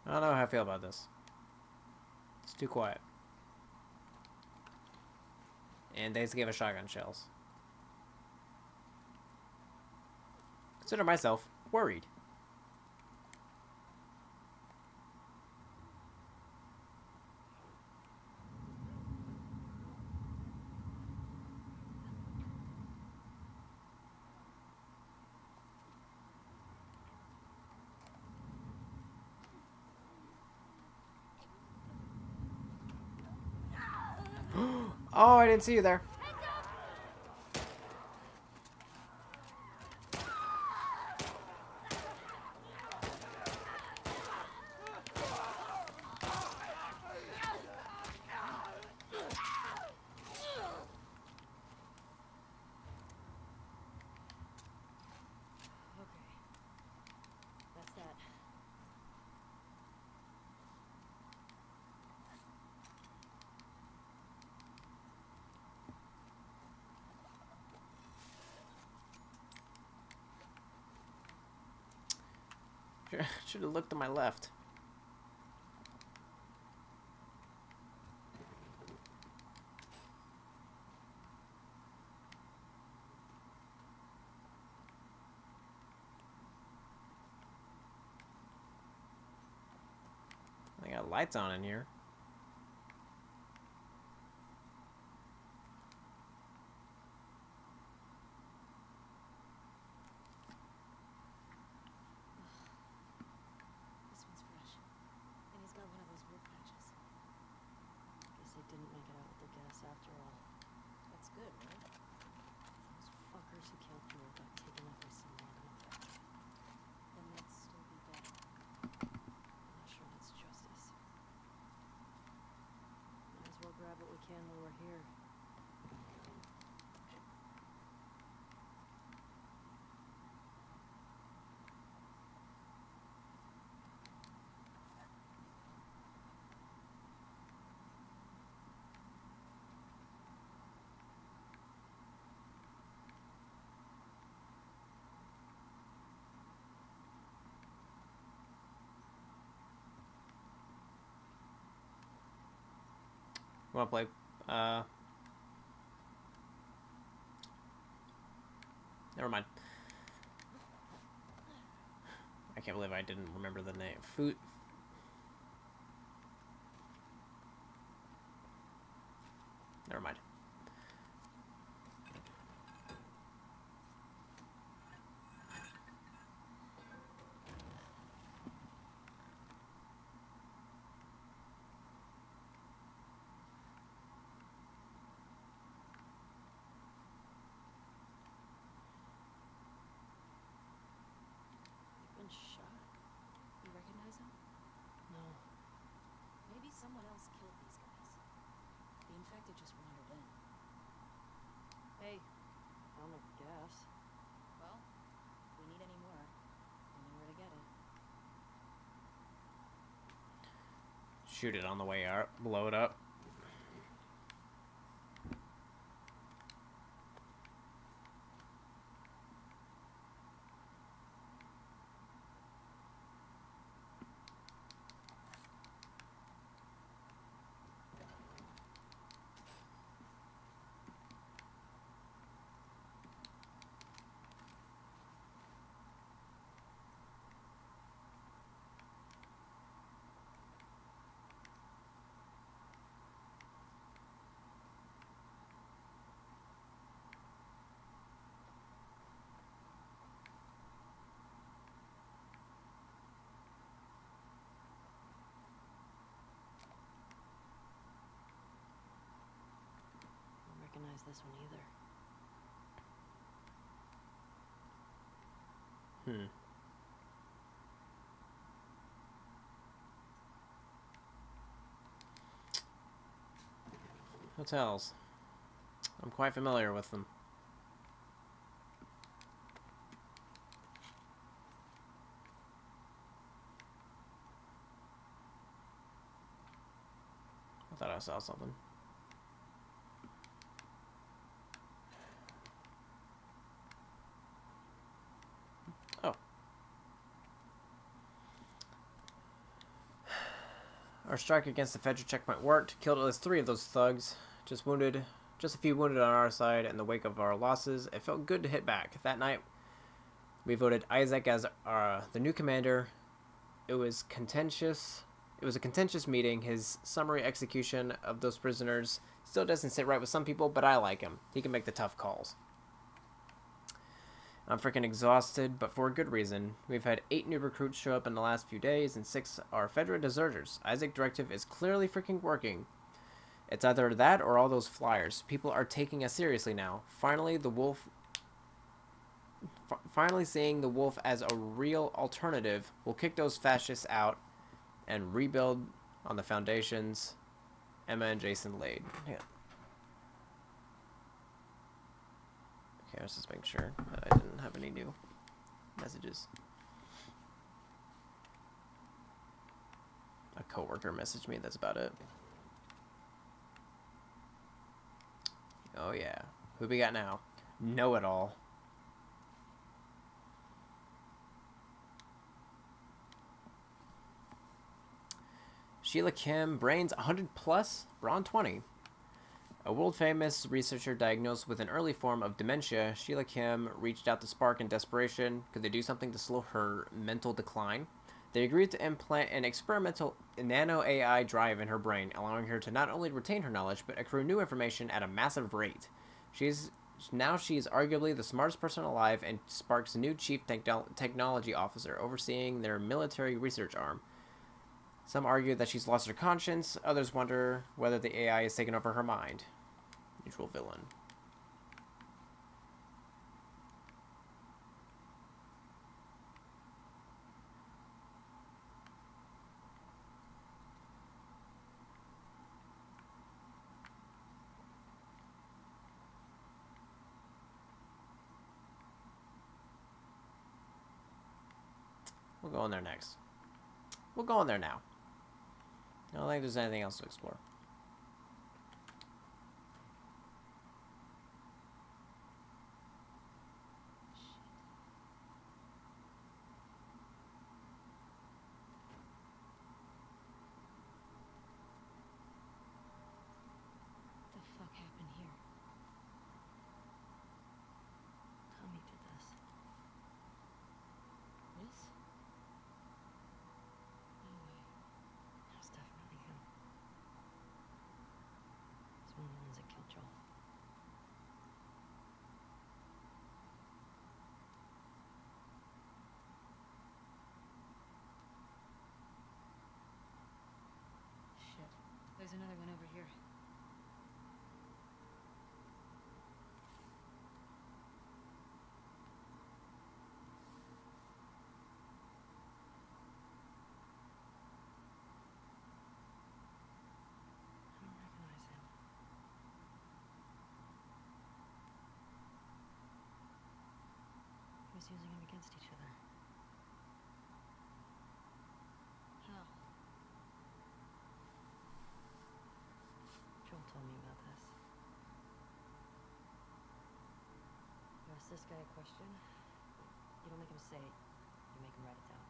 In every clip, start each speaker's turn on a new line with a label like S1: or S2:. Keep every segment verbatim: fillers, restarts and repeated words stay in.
S1: I don't know how I feel about this. It's too quiet. And they just gave us shotgun shells. Consider myself worried. Oh, I didn't see you there. Should have looked to my left. They got lights on in here.
S2: Grab what we can while we're here.
S1: You wanna play? Uh, never mind. I can't believe I didn't remember the name. Food. Never mind.
S2: Shot. You recognize him? No. Maybe someone else killed these guys. The infected just wandered in. Hey, found a gas. Well, if we need any more, we know where to get it.
S1: Shoot it on the way out. Blow it up.
S2: Recognize this one either.
S1: Hmm. Hotels. I'm quite familiar with them. I thought I saw something. Oh. Our strike against the federal checkpoint worked. Killed at least three of those thugs. Just wounded, just a few wounded on our side. In the wake of our losses, it felt good to hit back. That night, we voted Isaac as uh, the new commander. It was contentious. It was a contentious meeting. His summary execution of those prisoners still doesn't sit right with some people, but I like him. He can make the tough calls. I'm freaking exhausted, but for a good reason. We've had eight new recruits show up in the last few days, and six are Federal deserters. Isaac's directive is clearly freaking working. It's either that or all those flyers. People are taking us seriously now. Finally, the wolf... F finally seeing the wolf as a real alternative will kick those fascists out and rebuild on the foundations Emma and Jason laid. Yeah. Okay, I was just making sure that I didn't have any new messages. A coworker messaged me, that's about it. Oh yeah. Who we got now? Know-it-all. Sheila Kim, brains one hundred plus, brawn twenty. A world-famous researcher diagnosed with an early form of dementia, Sheila Kim reached out to Spark in desperation. Could they do something to slow her mental decline? They agreed to implant an experimental nano-A I drive in her brain, allowing her to not only retain her knowledge, but accrue new information at a massive rate. She's now she is arguably the smartest person alive and Spark's new chief techno technology officer, overseeing their military research arm. Some argue that she's lost her conscience. Others wonder whether the A I has taken over her mind. Neutral villain. We'll go in there next. We'll go in there now. I don't think there's anything else to explore.
S2: What the fuck happened here? Tommy did this. This? No way. That's definitely him. He's one of the ones that killed Joel. Shit. There's another one over here. I don't recognize him. He was using them against each other. How? Joel told me about this. You ask this guy a question, you don't make him say it, you make him write it down.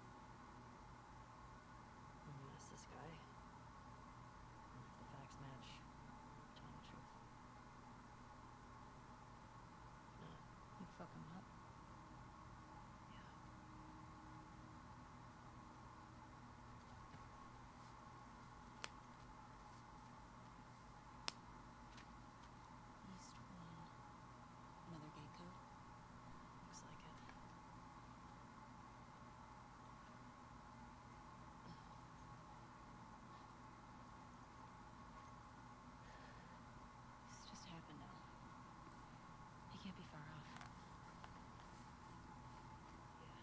S2: And you ask this guy, and if the facts match, tell him the truth. If not, you fuck him up. Yeah. East one. Another gate code? Looks like it. This just happened now. He can't be far off. Yeah.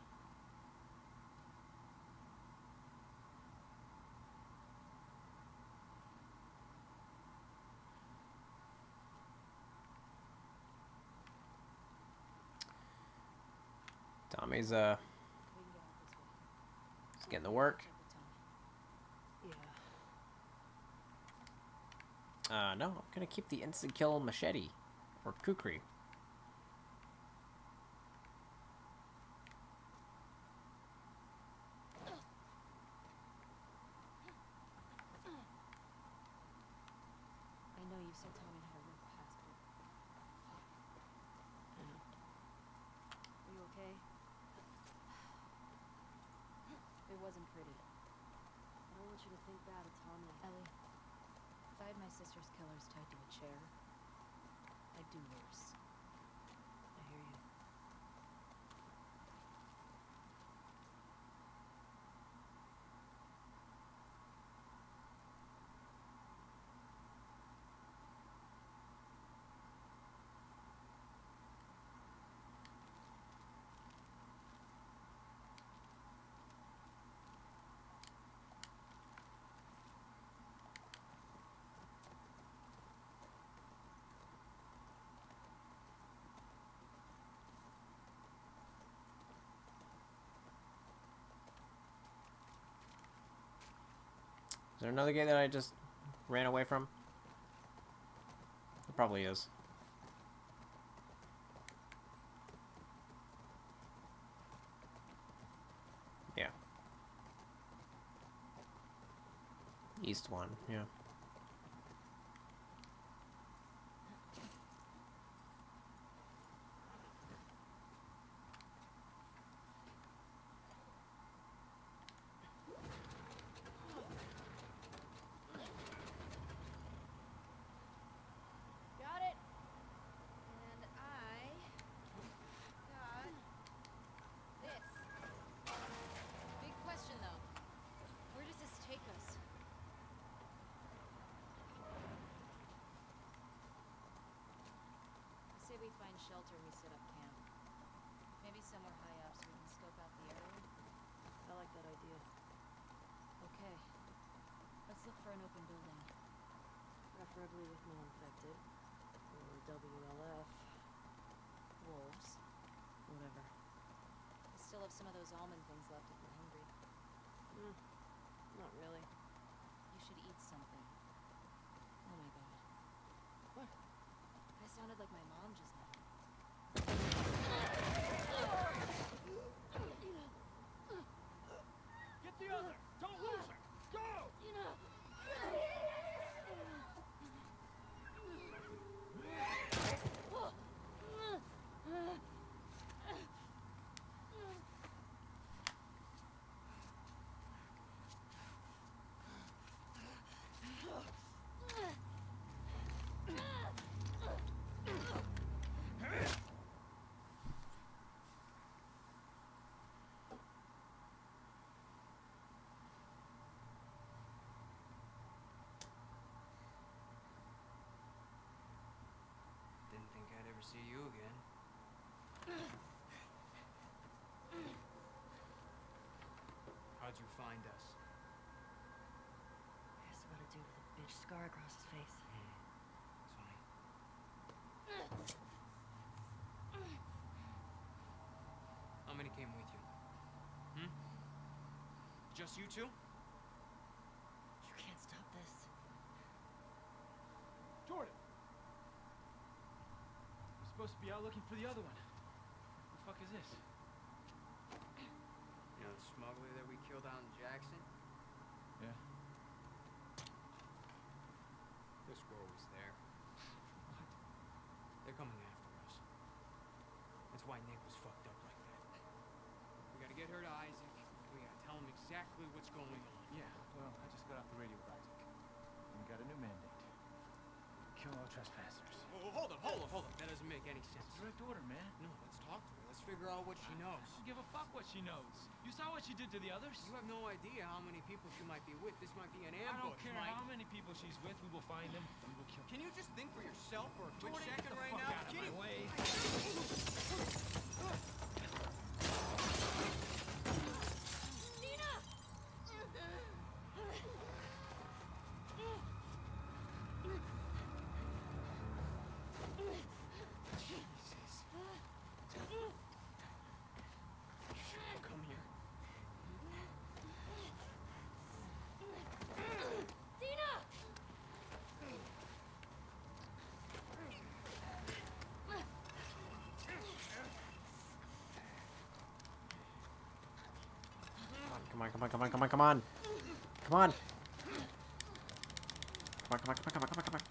S1: Tommy's uh
S2: We can get out this way.
S1: he's getting to work.
S2: Check with Tommy. Yeah.
S1: Uh no, I'm gonna keep the instant kill machete. Or kukri.
S2: wasn't pretty. I don't want you to think bad of Tommy. Ellie, if I had my sister's killers tied to a chair, I'd do worse. I hear you.
S1: Is there another gate that I just ran away from? There probably is. Yeah. East one, yeah.
S2: We find shelter, we set up camp. Maybe somewhere high up so we can scope out the area. I like that idea. Okay. Let's look for an open building. Preferably with no infected. Or W L F. Wolves. Whatever. I still have some of those almond things left if you're hungry. Mm, not really. You should eat something. Oh my god. What? I sounded like my mom just now.
S3: Get the other! Don't lose her! Go!
S4: Didn't think I'd ever see you again. How'd you find us?
S2: That's what to do with a bitch scar across his face.
S4: Hmm. It's funny. How many came with you? Hmm? Just you two?
S2: You can't stop this.
S3: Jordan! We're supposed to be out looking for the other one. What the fuck is this?
S4: You know the smuggler that we killed out in Jackson?
S3: Yeah.
S4: This girl was there.
S3: What?
S4: They're coming after us. That's why Nick was fucked up like that. We gotta get her to Isaac. We gotta tell him exactly what's going on.
S3: Yeah, well, I just got off the radio with Isaac. And we got a new mandate. Kill all trespassers.
S4: Oh, hold up, hold up, hold up. That doesn't make any sense.
S3: Direct order, man.
S4: No, let's talk to her. Let's figure out what she knows.
S3: I don't give a fuck what she knows. You saw what she did to the others?
S4: You have no idea how many people she might be with. This might be an
S3: I
S4: ambush,
S3: don't care
S4: Mike.
S3: how many people she's with. We will find them and we will kill them.
S4: Can you just think for yourself for a quick
S3: Jordan,
S4: second
S3: get the
S4: right
S3: fuck
S4: now?
S3: out of
S4: Can
S3: my
S4: you-
S3: way.
S2: Dina!
S4: Jesus. Come here.
S2: Dina!
S1: Come on, come on, come on, come on, come on. Come on. Come on, come on, come on, come on, come on, come on.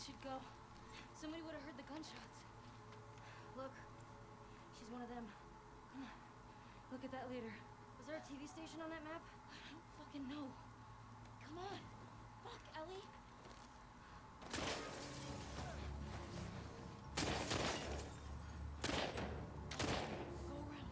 S2: should go. Somebody would have heard the gunshots. Look, she's one of them. Come on, look at that later. Was there a T V station on that map? I don't fucking know. Come on. Fuck, Ellie. Go around.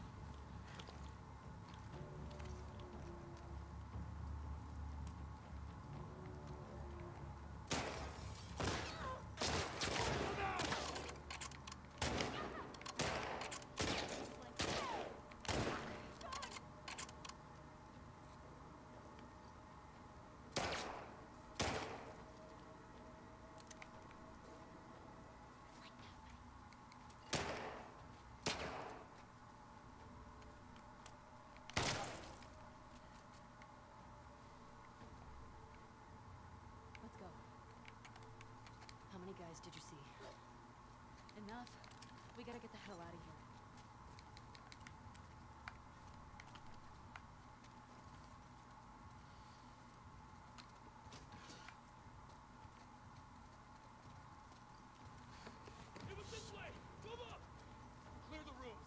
S2: Let's go. How many guys did you see? Enough. We gotta get the hell out of here.
S3: It was this way! Move up! Clear the rooms.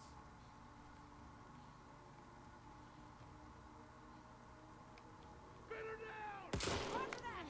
S3: Pin her down!
S2: Roger that!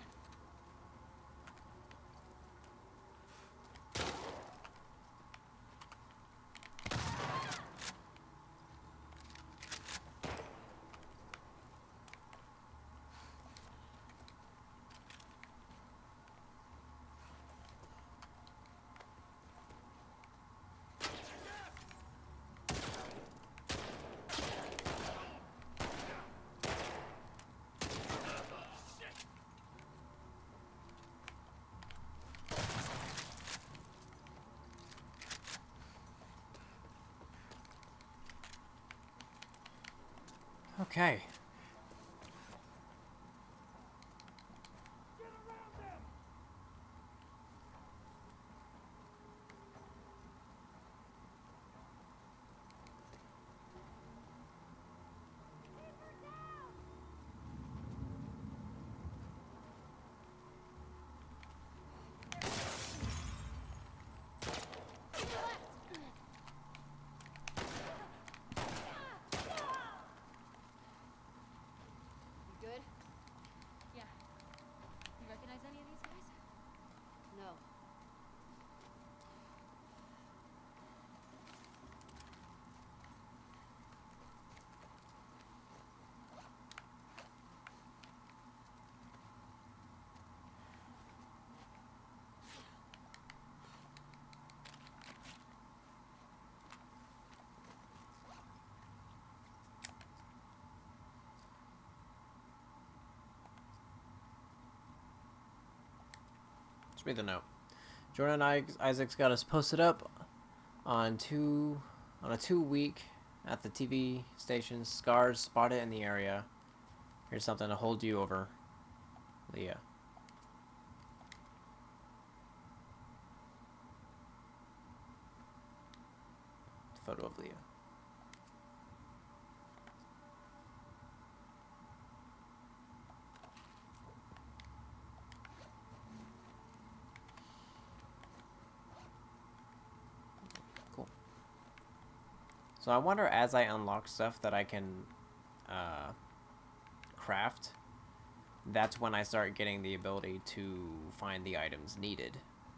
S1: Okay.
S3: Get around them!
S2: You good? Yeah. You recognize any of these guys? No.
S1: Just read the note. Jordan I- Isaacs got us posted up on two on a two week at the T V station. Scars spotted in the area. Here's something to hold you over, Leah. Photo of Leah. Cool. So I wonder, as I unlock stuff that I can uh, craft, that's when I start getting the ability to find the items needed.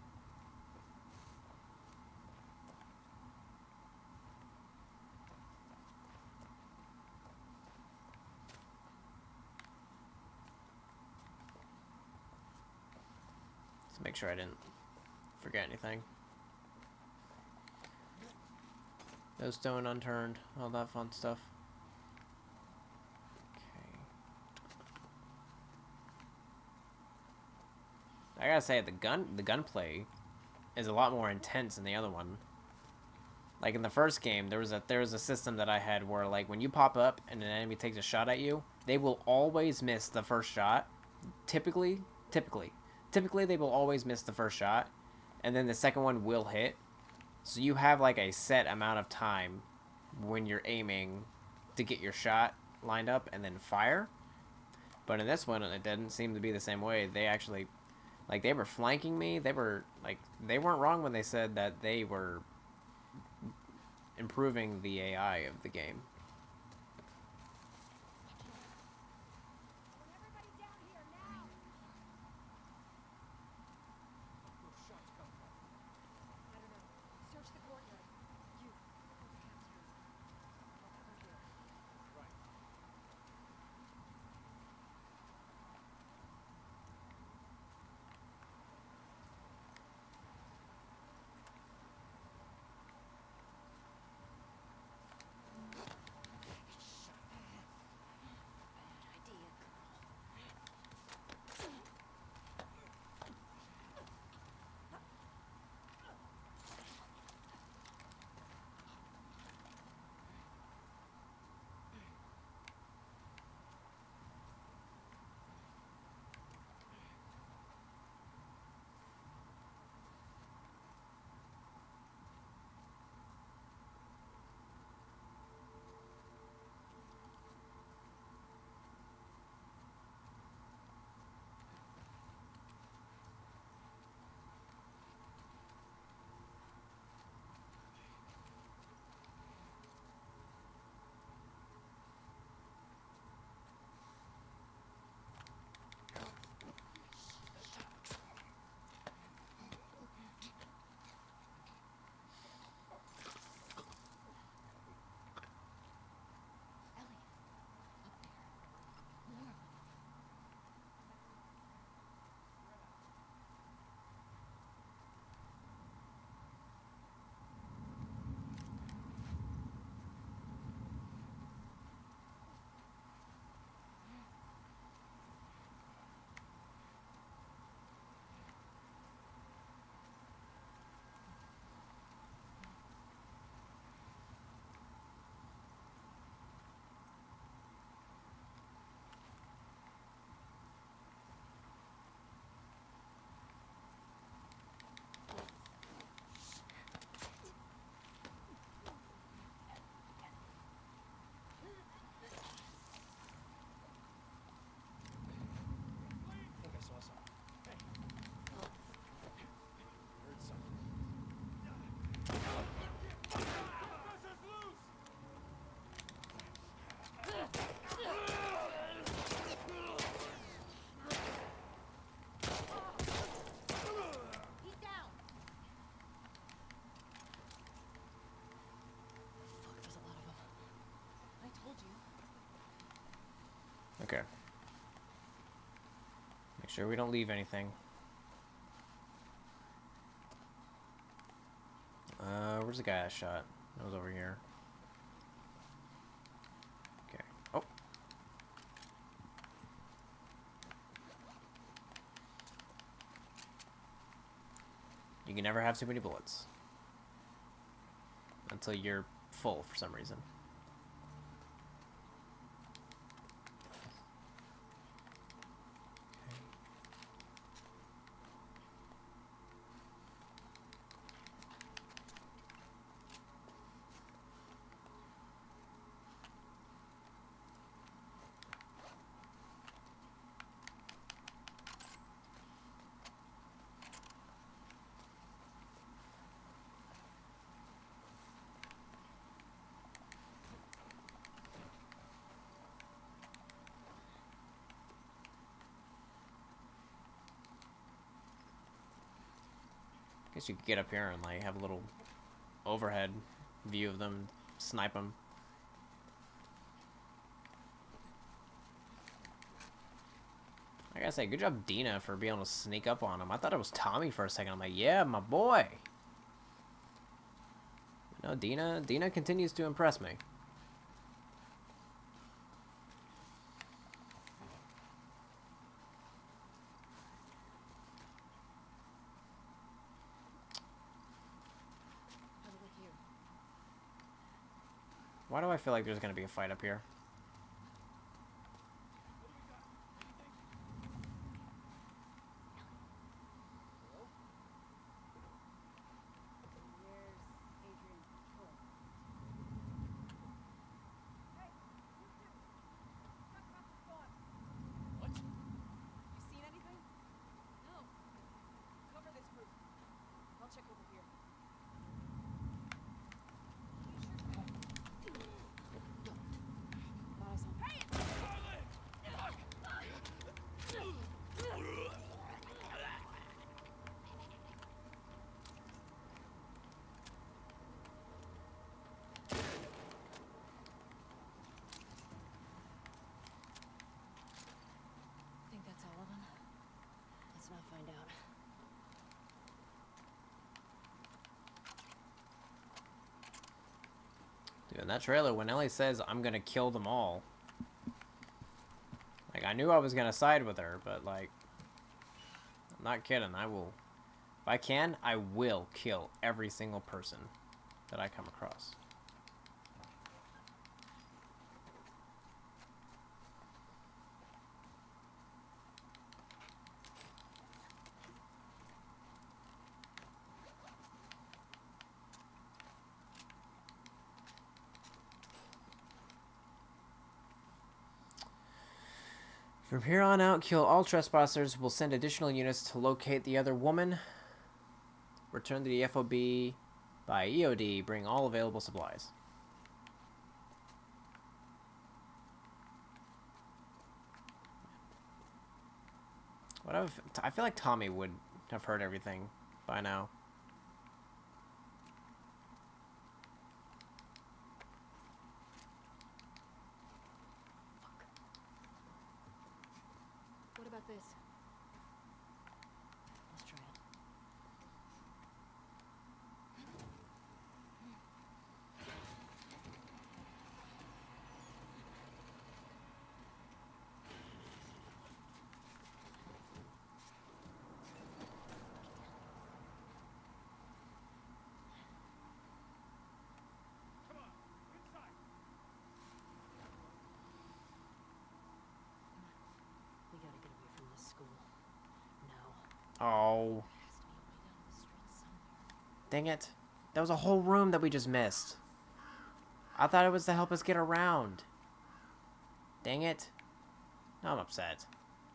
S1: To make sure I didn't forget anything. No stone unturned, all that fun stuff. Okay. I gotta say, the gun, the gunplay is a lot more intense than the other one. Like in the first game, there was a there was a system that I had where, like, when you pop up and an enemy takes a shot at you, they will always miss the first shot. Typically, typically, typically they will always miss the first shot, and then the second one will hit. So you have like a set amount of time when you're aiming to get your shot lined up and then fire. But in this one, it didn't seem to be the same way. They actually Like, they were flanking me. They were, like, they weren't wrong when they said that they were improving the A I of the game.
S2: Everybody down here now!
S3: Those shots come from.
S2: I don't know. Search the courtyard. You. Go to cafeteria. I'll cover here.
S3: Right.
S2: Bad idea,
S3: I think I saw something. Hey. Heard something. Professor's loose!
S2: He's down! Fuck, there's a lot of them. I told you.
S1: Okay. Make sure we don't leave anything. Uh, where's the guy I shot? That was over here. Okay. Oh. You can never have too many bullets. Until you're full for some reason. Guess you could get up here and like have a little overhead view of them, snipe them. I gotta say, good job, Dina, for being able to sneak up on him. I thought it was Tommy for a second. I'm like, yeah, my boy. No, Dina, Dina continues to impress me.
S2: Have a look here.
S1: Why do I feel like there's gonna be a fight up here?
S2: Where's Adrian? Cool. Hey, you two! Talk about the storm.
S3: What?
S2: You seen anything? No.
S1: Dude, in that trailer, when Ellie says, I'm gonna kill them all. Like, I knew I was gonna side with her, but, like... I'm not kidding, I will... If I can, I will kill every single person that I come across. From here on out, kill all trespassers. We'll send additional units to locate the other woman. Return to the F O B by E O D. Bring all available supplies. What if, I feel like Tommy would have heard everything by now.
S2: What about this? Let's try it. We gotta get away from this school. Now.
S1: Oh.
S2: There has to be a way down the street somewhere.
S1: Dang it. That was a whole room that we just missed. I thought it was to help us get around. Dang it. Now I'm upset.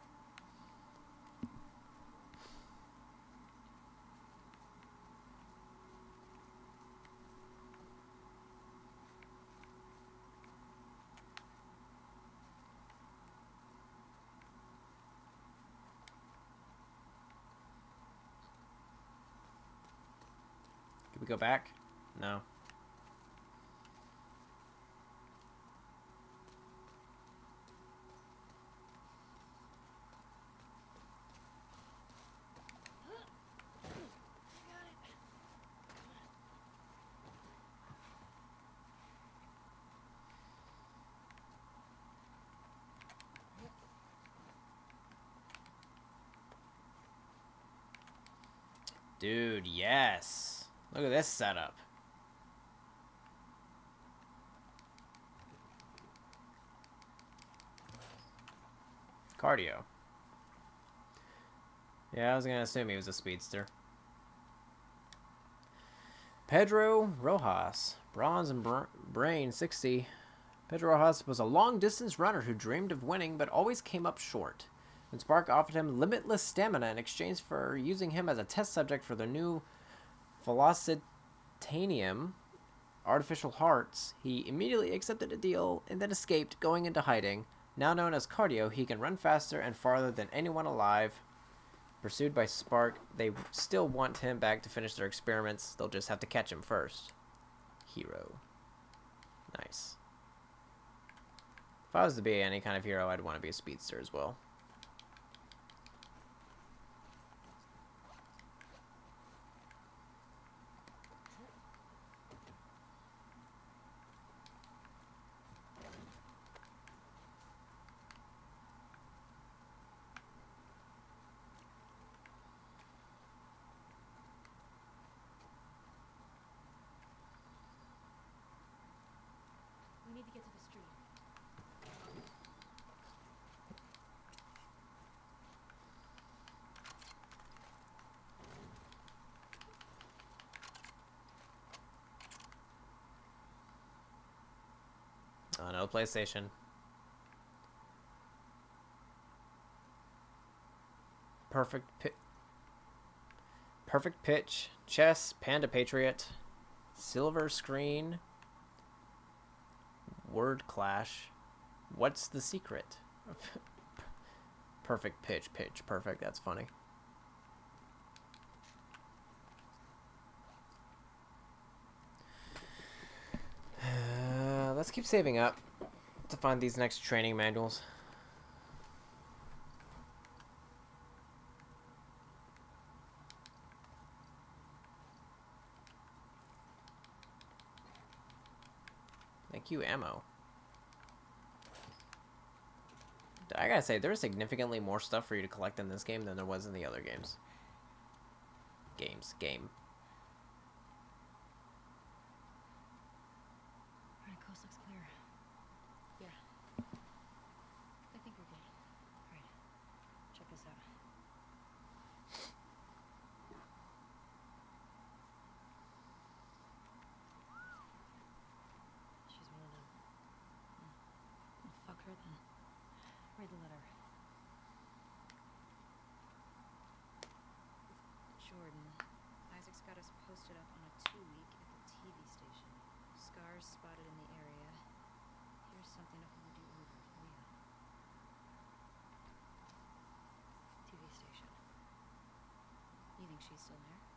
S1: Can we go back? No. Dude, yes. Look at this setup. Cardio. Yeah, I was gonna assume he was a speedster. Pedro Rojas, bronze and br brain sixty. Pedro Rojas was a long-distance runner who dreamed of winning but always came up short. When Spark offered him limitless stamina in exchange for using him as a test subject for their new Velocitanium artificial hearts, he immediately accepted the deal and then escaped, going into hiding. Now known as Cardio, he can run faster and farther than anyone alive. Pursued by Spark, they still want him back to finish their experiments. They'll just have to catch him first. Hero. Nice. If I was to be any kind of hero, I'd want to be a speedster as well.
S2: We need to get to the street.
S1: Oh, no PlayStation. Perfect pit. Perfect pitch. Chess. Panda Patriot. Silver screen. Word clash. What's the secret? Perfect pitch. Pitch. Perfect. That's funny. Uh, let's keep saving up to find these next training manuals. Thank you, ammo. I gotta say, there's significantly more stuff for you to collect in this game than there was in the other games. Games. Game.
S2: Alright, coast looks clear. Yeah. I think we're good. Alright. Check this out. She's one of them. Well, fuck her then. Read the letter. Jordan. Isaac's got us posted up on a two-week at the T V station. Scars spotted in the area. Here's something to hold you over for you. T V station. You think she's still there?